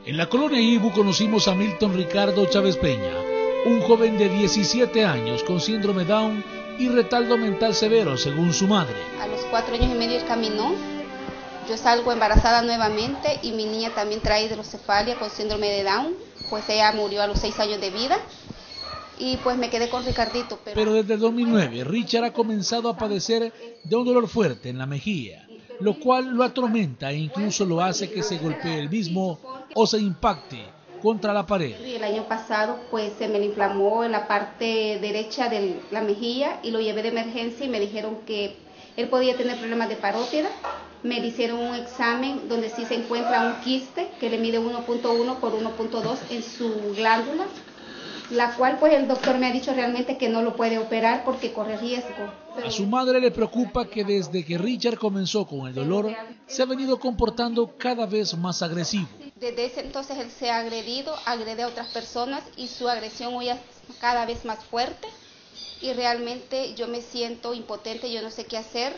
En la colonia Ibu conocimos a Milton Ricardo Chávez Peña, un joven de 17 años con síndrome Down y retardo mental severo, según su madre. A los 4 años y medio él caminó, yo salgo embarazada nuevamente y mi niña también trae hidrocefalia con síndrome de Down, pues ella murió a los 6 años de vida y pues me quedé con Ricardito. Pero desde 2009 Richard ha comenzado a padecer de un dolor fuerte en la mejilla, lo cual lo atormenta e incluso lo hace que se golpee él mismo o se impacte contra la pared. El año pasado pues se me inflamó en la parte derecha de la mejilla y lo llevé de emergencia y me dijeron que él podía tener problemas de parótida. Me hicieron un examen donde sí se encuentra un quiste que le mide 1.1 por 1.2 en su glándula, la cual pues el doctor me ha dicho realmente que no lo puede operar porque corre riesgo. A su madre le preocupa que desde que Richard comenzó con el dolor se ha venido comportando cada vez más agresivo. Desde ese entonces él se ha agrede a otras personas y su agresión hoy es cada vez más fuerte y realmente yo me siento impotente, yo no sé qué hacer,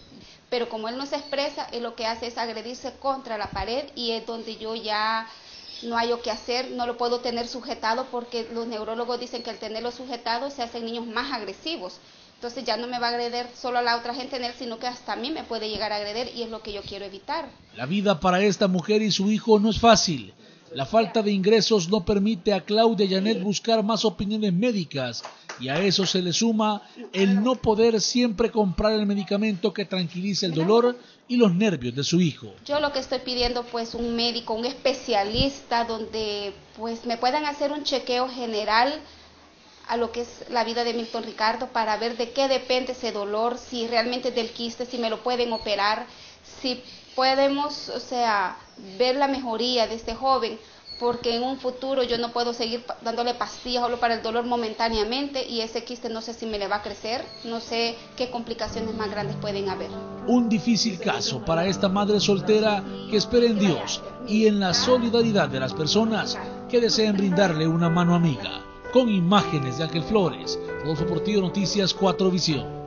pero como él no se expresa, él lo que hace es agredirse contra la pared y es donde yo ya no hay qué hacer, no lo puedo tener sujetado porque los neurólogos dicen que al tenerlo sujetado se hacen niños más agresivos. Entonces ya no me va a agredir solo a la otra gente en él, sino que hasta a mí me puede llegar a agredir y es lo que yo quiero evitar. La vida para esta mujer y su hijo no es fácil. La falta de ingresos no permite a Claudia Janet buscar más opiniones médicas y a eso se le suma el no poder siempre comprar el medicamento que tranquilice el dolor y los nervios de su hijo. Yo lo que estoy pidiendo pues un médico, un especialista donde pues me puedan hacer un chequeo general a lo que es la vida de Milton Ricardo para ver de qué depende ese dolor, si realmente es del quiste, si me lo pueden operar, si podemos, ver la mejoría de este joven, porque en un futuro yo no puedo seguir dándole pastillas solo para el dolor momentáneamente y ese quiste no sé si me le va a crecer, no sé qué complicaciones más grandes pueden haber. Un difícil caso para esta madre soltera que espera en Dios y en la solidaridad de las personas que desean brindarle una mano amiga. Con imágenes de Ángel Flores, Rodolfo Portillo, Noticias 4 Visión.